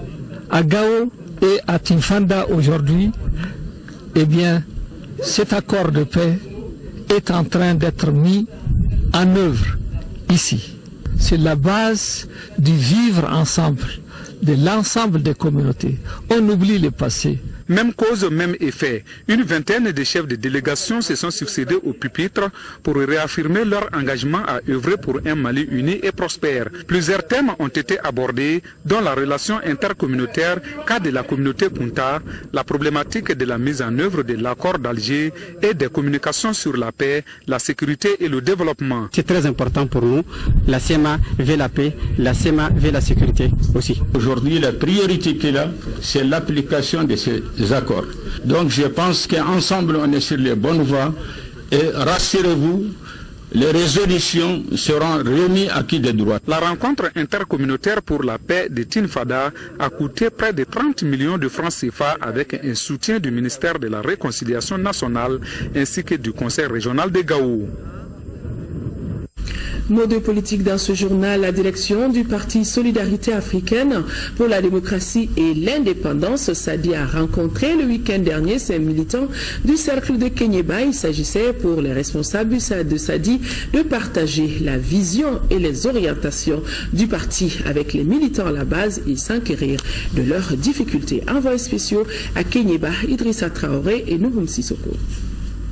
à Gao et à Tinfanda aujourd'hui, eh bien, cet accord de paix est en train d'être mis en œuvre ici. C'est la base du vivre ensemble, de l'ensemble des communautés. On oublie le passé. Même cause, même effet. Une vingtaine de chefs de délégation se sont succédés au pupitre pour réaffirmer leur engagement à œuvrer pour un Mali uni et prospère. Plusieurs thèmes ont été abordés, dont la relation intercommunautaire, cas de la communauté Kunta, la problématique de la mise en œuvre de l'accord d'Alger et des communications sur la paix, la sécurité et le développement. C'est très important pour nous. La CEMA veut la paix, la CEMA veut la sécurité aussi. Aujourd'hui, la priorité qu'il a, c'est l'application de ces accords. Donc je pense qu'ensemble on est sur les bonnes voies et rassurez-vous, les résolutions seront remises à qui de droit. La rencontre intercommunautaire pour la paix de Tinfada a coûté près de 30 millions de francs CFA avec un soutien du ministère de la Réconciliation nationale ainsi que du Conseil régional de Gao. Mot de politique dans ce journal, la direction du parti Solidarité africaine pour la démocratie et l'indépendance, SADI, a rencontré le week-end dernier ses militants du cercle de Kenyeba. Il s'agissait pour les responsables de SADI de partager la vision et les orientations du parti avec les militants à la base et s'enquérir de leurs difficultés. Envoyés spéciaux à Kenyeba, Idrissa Traoré et Nouhoum Sissoko.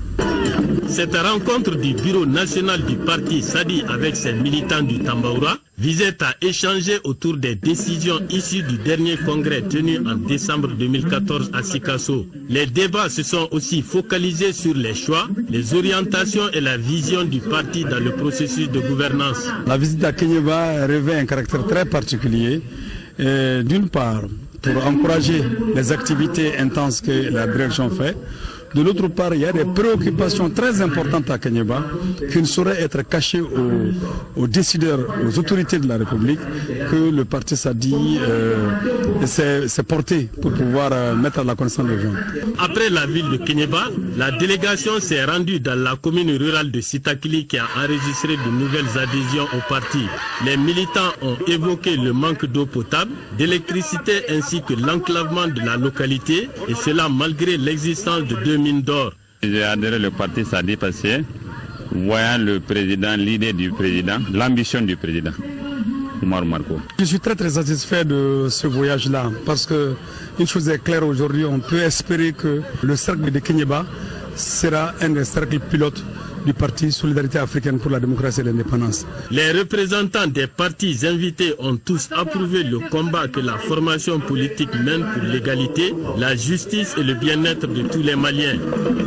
Cette rencontre du bureau national du parti SADI avec ses militants du Tambaoura visait à échanger autour des décisions issues du dernier congrès tenu en décembre 2014 à Sikasso. Les débats se sont aussi focalisés sur les choix, les orientations et la vision du parti dans le processus de gouvernance. La visite à Kéniéba revêt un caractère très particulier. D'une part, pour encourager les activités intenses que la direction fait. De l'autre part, il y a des préoccupations très importantes à Kéniéba qui ne sauraient être cachées aux décideurs, aux autorités de la République, que le parti Sadi s'est porté pour pouvoir mettre à la connaissance des gens. Après la ville de Kéniéba, la délégation s'est rendue dans la commune rurale de Sitakili qui a enregistré de nouvelles adhésions au parti. Les militants ont évoqué le manque d'eau potable, d'électricité ainsi que l'enclavement de la localité, et cela malgré l'existence de 2 mines d'or. J'ai adhéré au parti Sadi parce que, voyant le président, l'idée du président, l'ambition du président, Oumar Marko. Je suis très satisfait de ce voyage-là parce que une chose est claire aujourd'hui, on peut espérer que le cercle de Kéniéba sera un des cercles pilotes du parti Solidarité africaine pour la démocratie et l'indépendance. Les représentants des partis invités ont tous approuvé le combat que la formation politique mène pour l'égalité, la justice et le bien-être de tous les Maliens.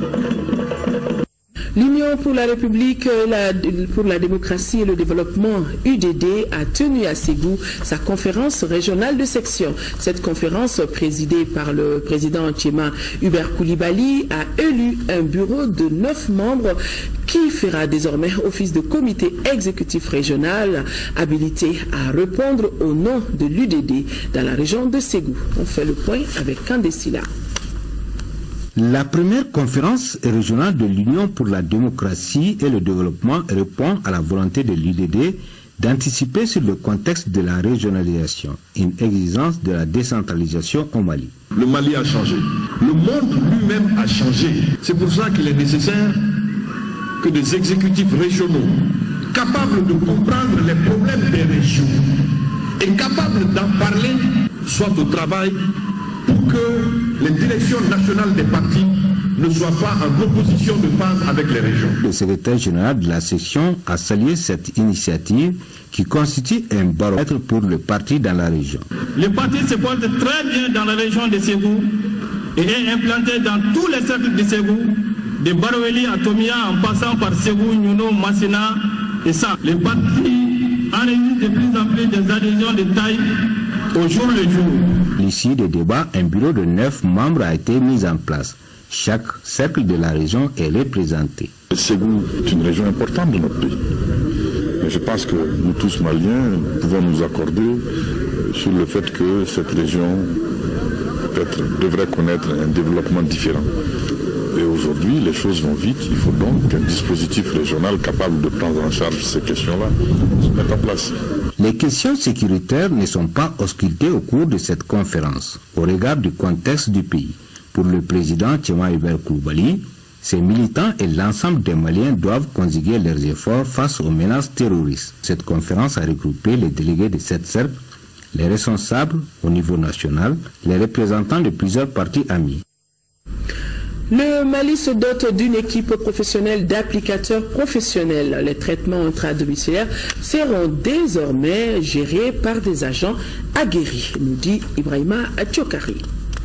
L'Union pour la République, pour la démocratie et le développement, UDD, a tenu à Ségou sa conférence régionale de section. Cette conférence, présidée par le président Tchéma Hubert Koulibaly, a élu un bureau de 9 membres qui fera désormais office de comité exécutif régional habilité à répondre au nom de l'UDD dans la région de Ségou. On fait le point avec Kandesila. La première conférence régionale de l'Union pour la démocratie et le développement répond à la volonté de l'UDD d'anticiper sur le contexte de la régionalisation, une exigence de la décentralisation au Mali. Le Mali a changé, le monde lui-même a changé. C'est pour ça qu'il est nécessaire que des exécutifs régionaux capables de comprendre les problèmes des régions et capables d'en parler soient au travail pour que les directions nationales des partis ne soient pas en opposition de phase avec les régions. Le secrétaire général de la section a salué cette initiative qui constitue un baromètre pour le parti dans la région. Le parti se porte très bien dans la région de Ségou et est implanté dans tous les cercles de Ségou, de Baroueli à Tomia en passant par Ségou, Nyuno, Massina et ça. Le parti enregistre de plus en plus des adhésions de taille au jour le jour. L'issue des débats, un bureau de 9 membres a été mis en place. Chaque cercle de la région est représenté. Ségou est une région importante de notre pays. Mais je pense que nous tous Maliens pouvons nous accorder sur le fait que cette région devrait connaître un développement différent. Et aujourd'hui, les choses vont vite. Il faut donc qu'un dispositif régional capable de prendre en charge ces questions-là se mette en place. Les questions sécuritaires ne sont pas auscultées au cours de cette conférence, au regard du contexte du pays. Pour le président Tchéma Hubert Koulibaly, ses militants et l'ensemble des Maliens doivent conjuguer leurs efforts face aux menaces terroristes. Cette conférence a regroupé les délégués de 7 cercles, les responsables au niveau national, les représentants de plusieurs partis amis. Le Mali se dote d'une équipe professionnelle d'applicateurs professionnels. Les traitements intradomiciliaires seront désormais gérés par des agents aguerris, nous dit Ibrahima Athiokari.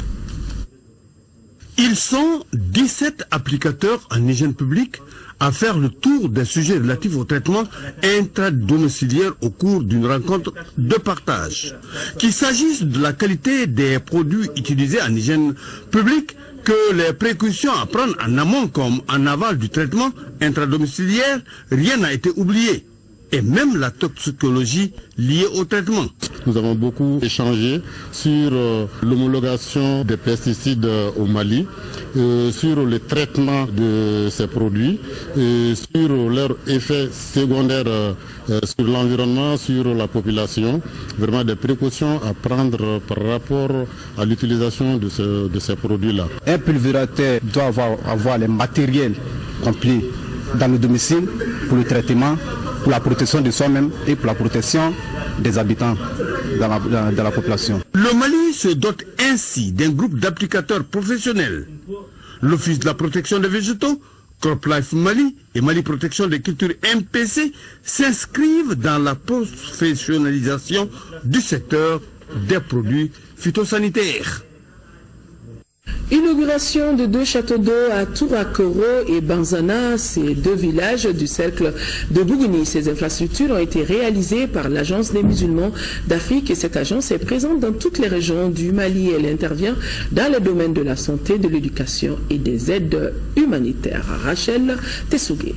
Ils sont 17 applicateurs en hygiène publique à faire le tour des sujets relatifs au traitement intradomiciliaire au cours d'une rencontre de partage. Qu'il s'agisse de la qualité des produits utilisés en hygiène publique, que les précautions à prendre en amont comme en aval du traitement intradomiciliaire, rien n'a été oublié. Et même la toxicologie liée au traitement. Nous avons beaucoup échangé sur l'homologation des pesticides au Mali, sur le traitement de ces produits, sur leurs effets secondaires sur l'environnement, sur la population. Vraiment des précautions à prendre par rapport à l'utilisation de ces produits-là. Un pulvérisateur doit avoir les matériels complets dans le domicile pour le traitement, pour la protection de soi-même et pour la protection des habitants dans la population. Le Mali se dote ainsi d'un groupe d'applicateurs professionnels. L'Office de la protection des végétaux CropLife Mali et Mali Protection des Cultures MPC s'inscrivent dans la professionnalisation du secteur des produits phytosanitaires. Inauguration de 2 châteaux d'eau à Tourakoro et Banzana, ces 2 villages du cercle de Bougouni. Ces infrastructures ont été réalisées par l'Agence des musulmans d'Afrique et cette agence est présente dans toutes les régions du Mali. Elle intervient dans les domaines de la santé, de l'éducation et des aides humanitaires. Rachel Tessougué.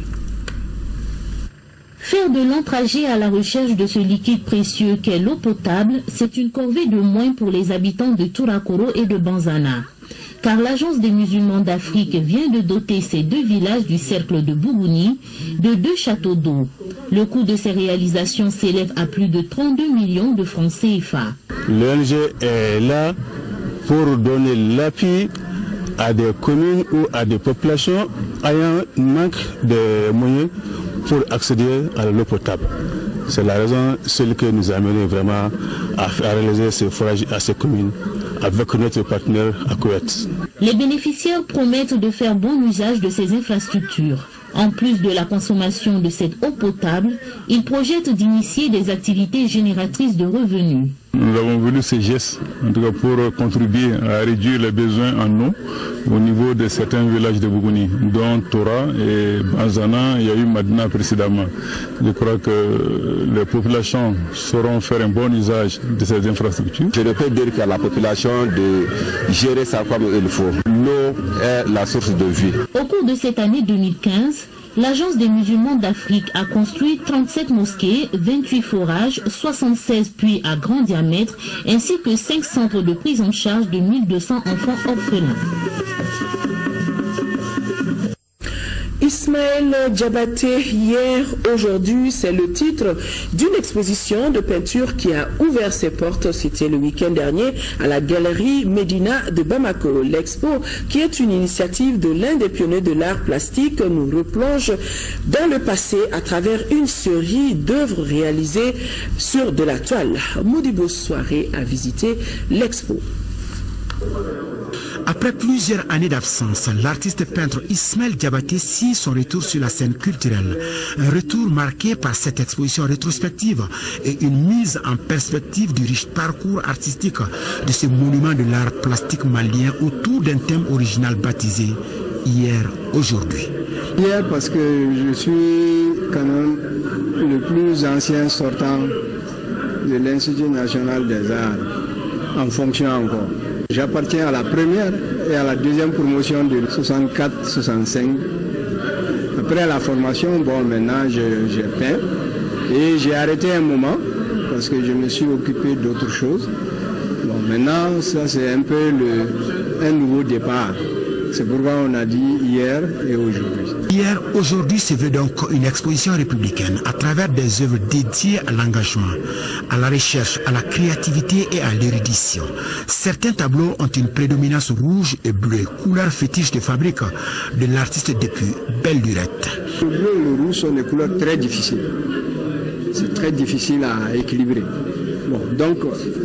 Faire de longs trajets à la recherche de ce liquide précieux qu'est l'eau potable, c'est une corvée de moins pour les habitants de Tourakoro et de Banzana. Car l'Agence des musulmans d'Afrique vient de doter ces 2 villages du cercle de Bougouni de 2 châteaux d'eau. Le coût de ces réalisations s'élève à plus de 32 millions de francs CFA. L'ONG est là pour donner l'appui à des communes ou à des populations ayant manque de moyens pour accéder à l'eau potable. C'est la raison celle que nous a amené vraiment à réaliser ce forage à ces communes avec notre partenaire à Koweït. Les bénéficiaires promettent de faire bon usage de ces infrastructures. En plus de la consommation de cette eau potable, ils projettent d'initier des activités génératrices de revenus. Nous avons voulu ces gestes, en tout cas pour contribuer à réduire les besoins en eau au niveau de certains villages de Bougouni, dont Tora et Banzana, il y a eu Madina précédemment. Je crois que les populations sauront faire un bon usage de ces infrastructures. Je ne peux dire qu'à la population de gérer ça comme il faut. L'eau est la source de vie. Au cours de cette année 2015, l'Agence des musulmans d'Afrique a construit 37 mosquées, 28 forages, 76 puits à grand diamètre, ainsi que 5 centres de prise en charge de 1200 enfants orphelins. Ismaël Diabaté, hier, aujourd'hui, c'est le titre d'une exposition de peinture qui a ouvert ses portes, c'était le week-end dernier, à la galerie Médina de Bamako. L'expo, qui est une initiative de l'un des pionniers de l'art plastique, nous replonge dans le passé à travers une série d'œuvres réalisées sur de la toile. Modibo Soirée a visité l'expo. Après plusieurs années d'absence, l'artiste peintre Ismaël Diabaté signe son retour sur la scène culturelle. Un retour marqué par cette exposition rétrospective et une mise en perspective du riche parcours artistique de ce monument de l'art plastique malien autour d'un thème original baptisé Hier, aujourd'hui. Hier parce que je suis quand même le plus ancien sortant de l'Institut national des arts, en fonction encore. J'appartiens à la première et à la deuxième promotion de 64-65. Après la formation, bon, maintenant je peins et j'ai arrêté un moment parce que je me suis occupé d'autres choses. Bon, maintenant, ça c'est un peu un nouveau départ. C'est pourquoi on a dit hier et aujourd'hui. Hier, aujourd'hui, se veut donc une exposition républicaine à travers des œuvres dédiées à l'engagement, à la recherche, à la créativité et à l'érudition. Certains tableaux ont une prédominance rouge et bleue, couleur fétiche de fabrique de l'artiste depuis belle lurette. Le bleu et le rouge sont des couleurs très difficiles. C'est très difficile à équilibrer. Bon, donc,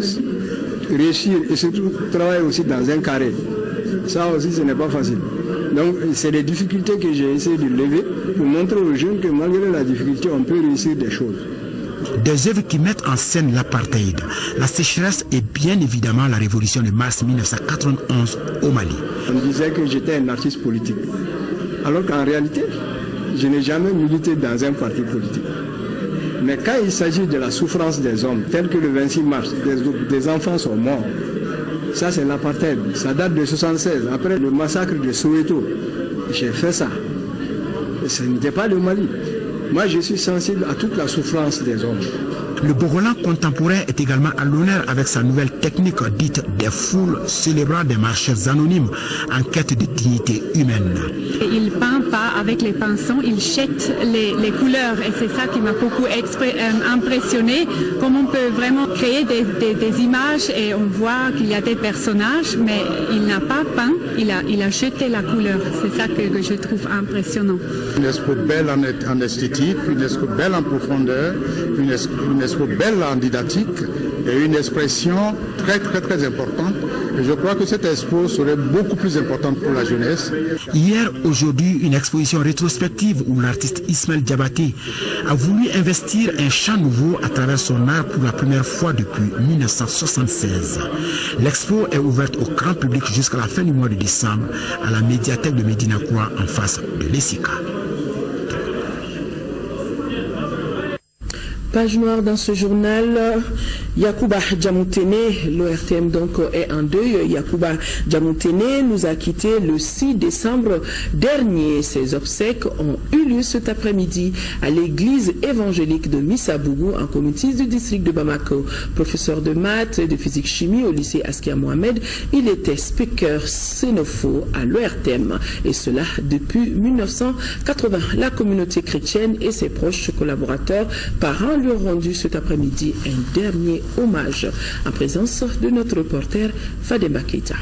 réussir et surtout travailler aussi dans un carré. Ça aussi, ce n'est pas facile. Donc, c'est des difficultés que j'ai essayé de lever pour montrer aux jeunes que malgré la difficulté, on peut réussir des choses. Des œuvres qui mettent en scène l'apartheid, la sécheresse et bien évidemment la révolution de mars 1991 au Mali. On disait que j'étais un artiste politique. Alors qu'en réalité, je n'ai jamais milité dans un parti politique. Mais quand il s'agit de la souffrance des hommes, tel que le 26 mars, des enfants sont morts. Ça, c'est l'apartheid. Ça date de 1976, après le massacre de Soweto. J'ai fait ça. Et ce n'était pas le Mali. Moi, je suis sensible à toute la souffrance des hommes. Le Bogolan contemporain est également à l'honneur avec sa nouvelle technique dite des foules célébrant des marcheurs anonymes en quête de dignité humaine. Il peint pas avec les pinceaux, il jette les couleurs et c'est ça qui m'a beaucoup impressionné. Comment on peut vraiment créer des images et on voit qu'il y a des personnages, mais il n'a pas peint, il a jeté la couleur. C'est ça que je trouve impressionnant. Une expo belle en esthétique, une expo belle en profondeur, une une expo belle en didactique et une expression très importante. Et je crois que cette expo serait beaucoup plus importante pour la jeunesse. Hier, aujourd'hui, une exposition rétrospective où l'artiste Ismaël Diabaté a voulu investir un champ nouveau à travers son art pour la première fois depuis 1976. L'expo est ouverte au grand public jusqu'à la fin du mois de décembre à la médiathèque de Médina Khoua en face de l'ESICA. Page noire dans ce journal, Yacouba Djamoutene, l'ORTM donc est en deuil. Yacouba Djamoutene nous a quittés le 6 décembre dernier. Ses obsèques ont eu lieu cet après-midi à l'église évangélique de Missabougou en communauté du district de Bamako. Professeur de maths et de physique-chimie au lycée Askia Mohamed, il était speaker sénopho à l'ORTM et cela depuis 1980. La communauté chrétienne et ses proches collaborateurs, parents, lui ont rendu cet après-midi un dernier hommage en présence de notre reporter Fadema Keita.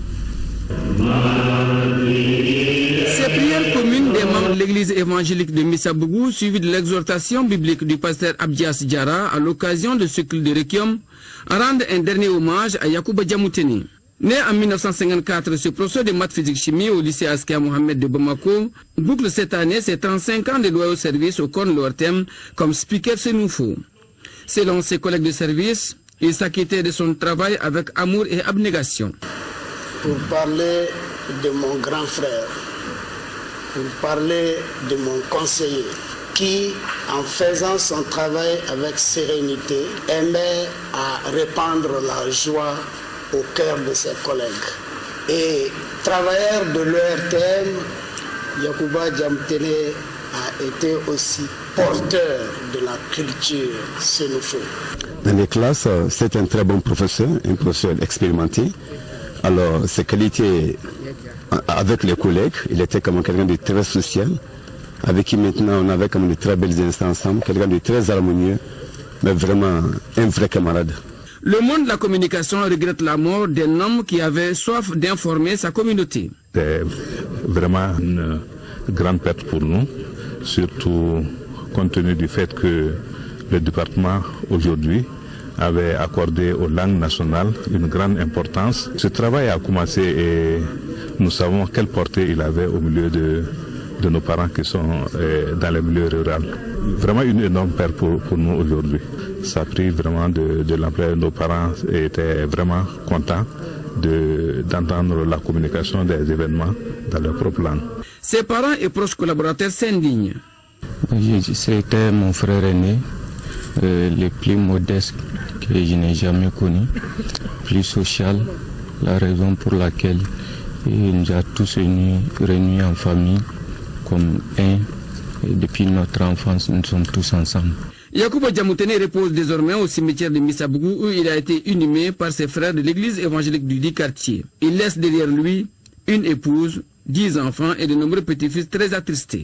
Ces prières communes des membres de l'église évangélique de Missabougou, suivies de l'exhortation biblique du pasteur Abdias Diara à l'occasion de ce culte de Requiem, rendent un dernier hommage à Yacouba Djamoutene. Né en 1954, ce professeur de maths physique chimie au lycée Askia Mohamed de Bamako boucle cette année ses 35 ans de loyaux service au corps de l'ORTM comme speaker sénoufo. Selon ses collègues de service, il s'acquittait de son travail avec amour et abnégation. Pour parler de mon grand frère, pour parler de mon conseiller, qui, en faisant son travail avec sérénité, aimait à répandre la joie au cœur de ses collègues. Et travailleur de l'ORTM, Yacouba Djamoutene a été aussi porteur de la culture sénoufo. Dans les classes, c'est un très bon professeur, un professeur expérimenté. Alors, ses qualités avec les collègues, il était comme quelqu'un de très social, avec qui maintenant on avait comme de très belles instances ensemble, quelqu'un de très harmonieux, mais vraiment un vrai camarade. Le monde de la communication regrette la mort d'un homme qui avait soif d'informer sa communauté. C'est vraiment une grande perte pour nous, surtout compte tenu du fait que le département aujourd'hui avait accordé aux langues nationales une grande importance. Ce travail a commencé et nous savons quelle portée il avait au milieu de nos parents qui sont dans les milieux ruraux. Vraiment une énorme perte pour nous aujourd'hui. Ça a pris vraiment de l'ampleur. Nos parents étaient vraiment contents d'entendre la communication des événements dans leur propre langue. Ses parents et proches collaborateurs s'indignent. C'était mon frère aîné, le plus modeste que je n'ai jamais connu, plus social, la raison pour laquelle il nous a tous réunis en famille comme un. Et depuis notre enfance, nous sommes tous ensemble. Yacouba Djamoutene repose désormais au cimetière de Missabougou où il a été inhumé par ses frères de l'église évangélique du dit quartier. Il laisse derrière lui une épouse, 10 enfants et de nombreux petits-fils très attristés.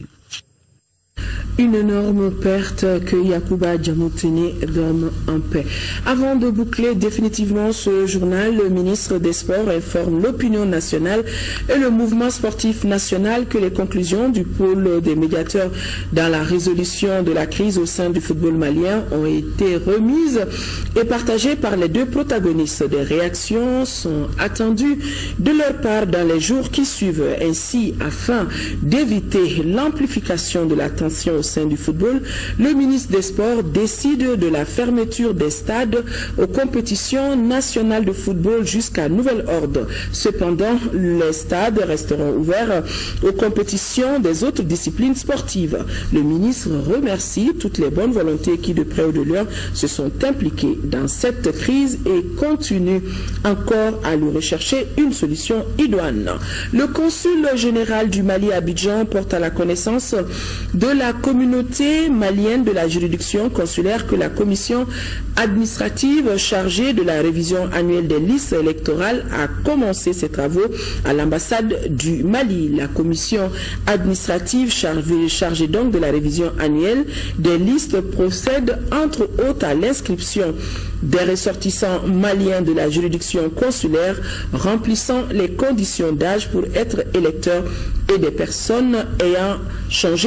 Une énorme perte que Yacouba Djamoutene donne en paix. Avant de boucler définitivement ce journal, le ministre des Sports informe l'opinion nationale et le mouvement sportif national que les conclusions du pôle des médiateurs dans la résolution de la crise au sein du football malien ont été remises et partagées par les deux protagonistes. Des réactions sont attendues de leur part dans les jours qui suivent. Ainsi, afin d'éviter l'amplification de la tension au sein du football, le ministre des Sports décide de la fermeture des stades aux compétitions nationales de football jusqu'à nouvel ordre. Cependant, les stades resteront ouverts aux compétitions des autres disciplines sportives. Le ministre remercie toutes les bonnes volontés qui, de près ou de loin, se sont impliquées dans cette crise et continue encore à lui rechercher une solution idoine. Le consul général du Mali à Abidjan porte à la connaissance de la communauté malienne de la juridiction consulaire que la commission administrative chargée de la révision annuelle des listes électorales a commencé ses travaux à l'ambassade du Mali. La commission administrative chargée donc de la révision annuelle des listes procède entre autres à l'inscription des ressortissants maliens de la juridiction consulaire remplissant les conditions d'âge pour être électeurs et des personnes ayant changé de domicile.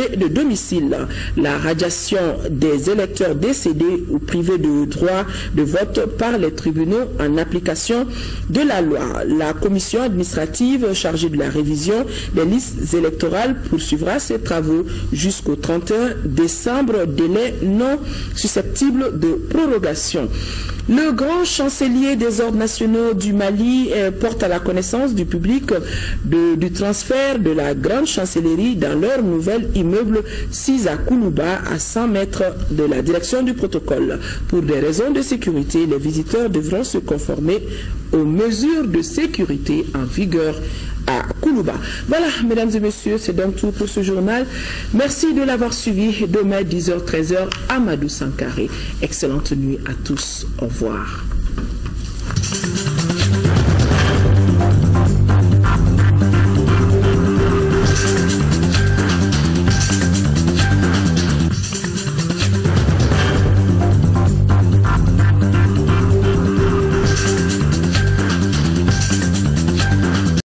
domicile. La radiation des électeurs décédés ou privés de droit de vote par les tribunaux en application de la loi. La commission administrative chargée de la révision des listes électorales poursuivra ses travaux jusqu'au 31 décembre, délai non susceptible de prorogation. Le grand chancelier des ordres nationaux du Mali porte à la connaissance du public du transfert de la grande chancellerie dans leur nouvel immeuble 6 à Koulouba, à 100 mètres de la direction du protocole. Pour des raisons de sécurité, les visiteurs devront se conformer aux mesures de sécurité en vigueur à Koulouba. Voilà, mesdames et messieurs, c'est donc tout pour ce journal. Merci de l'avoir suivi. Demain, 10h, 13h, Amadou Sankaré. Excellente nuit à tous. Au revoir.